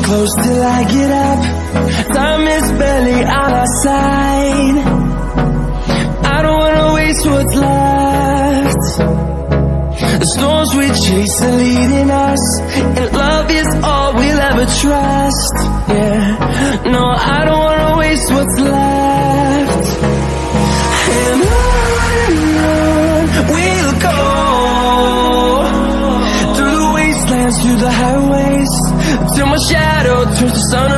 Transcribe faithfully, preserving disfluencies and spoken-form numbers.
close till I get up. Time is barely on our side. I don't wanna waste what's left. The storms we chase are leading us, and love is all we'll ever trust. Yeah, no, I don't wanna waste what's left. And on and on we'll go, through the wastelands, through the highways, till my shadow turns to sun